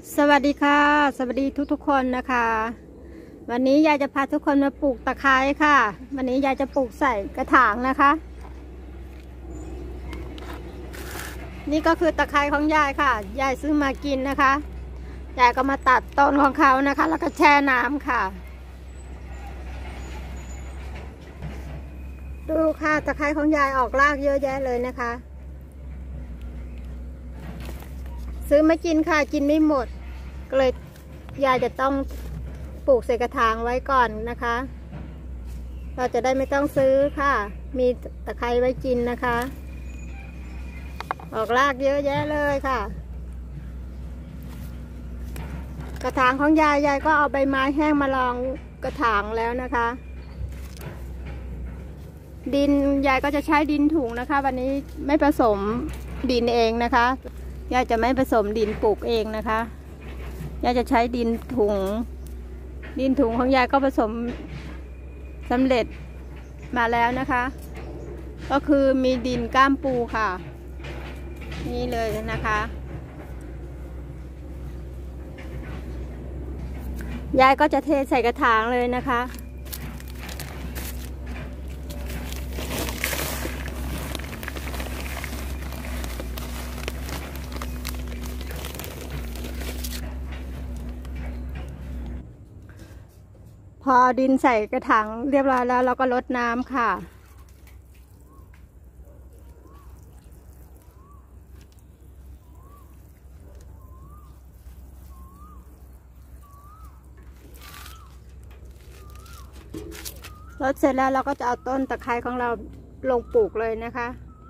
สวัสดีค่ะสวัสดีทุกคนนะคะวันนี้ยายจะพาทุกคนมาปลูกตะไคร้ค่ะวันนี้ยายจะปลูกใส่กระถางนะคะนี่ก็คือตะไคร้ของยายค่ะยายซื้อมากินนะคะยายก็มาตัดต้นของเขานะคะแล้วก็แช่น้ำค่ะดูค่ะตะไคร้ของยายออกรากเยอะแยะเลยนะคะซื้อมากินค่ะกินไม่หมดก็เลยยายจะต้องปลูกใส่กระถางไว้ก่อนนะคะเราจะได้ไม่ต้องซื้อค่ะมีตะไคร้ไว้กินนะคะออกรากเยอะแยะเลยค่ะกระถางของยายก็เอาใบไม้แห้งมารองกระถางแล้วนะคะดินยายก็จะใช้ดินถุงนะคะวันนี้ไม่ผสมดินเองนะคะยายจะไม่ผสมดินปลูกเองนะคะยายจะใช้ดินถุงของยายก็ผสมสำเร็จมาแล้วนะคะก็คือมีดินก้ามปูค่ะนี่เลยนะคะยายก็จะเทใส่กระถางเลยนะคะพอดินใส่กระถางเรียบร้อยแล้วเราก็รดน้ำค่ะรดเสร็จแล้วเราก็จะเอาต้นตะไคร้ของเราลงปลูกเลยนะคะ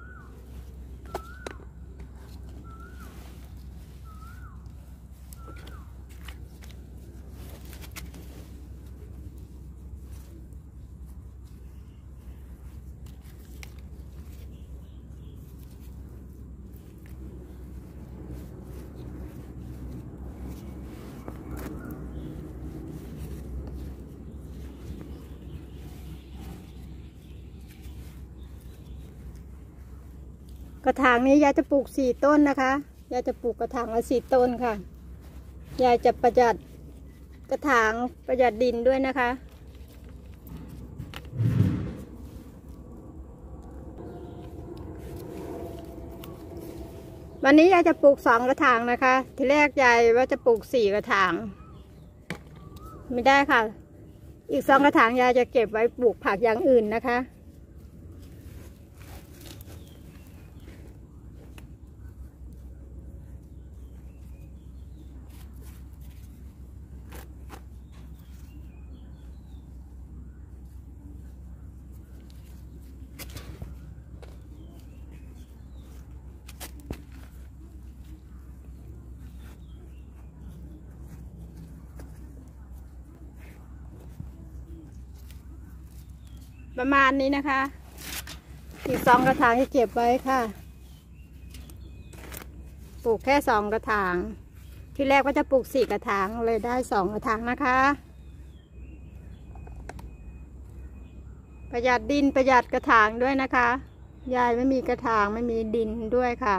กระถางนี้ยายจะปลูก4 ต้นนะคะยายจะปลูกกระถางละ4 ต้นค่ะยายจะประหยัดกระถางประหยัดดินด้วยนะคะวันนี้ยายจะปลูก2 กระถางนะคะทีแรกยายว่าจะปลูก4 กระถางไม่ได้ค่ะอีก2 กระถางยายจะเก็บไว้ปลูกผักอย่างอื่นนะคะประมาณนี้นะคะอีก2 กระถางจะเก็บไว้ค่ะปลูกแค่2 กระถางที่แรกว่าจะปลูก4 กระถางเลยได้2 กระถางนะคะประหยัดดินประหยัดกระถางด้วยนะคะยายไม่มีกระถางไม่มีดินด้วยค่ะ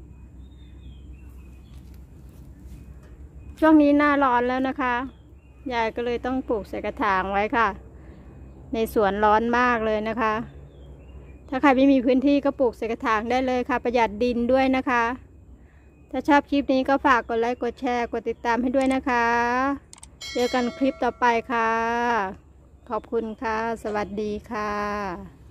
ช่วงนี้หน้าร้อนแล้วนะคะยายก็เลยต้องปลูกใส่กระถางไว้ค่ะในสวนร้อนมากเลยนะคะถ้าใครไม่มีพื้นที่ก็ปลูกใส่กระถางได้เลยค่ะประหยัดดินด้วยนะคะถ้าชอบคลิปนี้ก็ฝากกดไลค์กดแชร์กดติดตามให้ด้วยนะคะเจอกันคลิปต่อไปค่ะขอบคุณค่ะสวัสดีค่ะ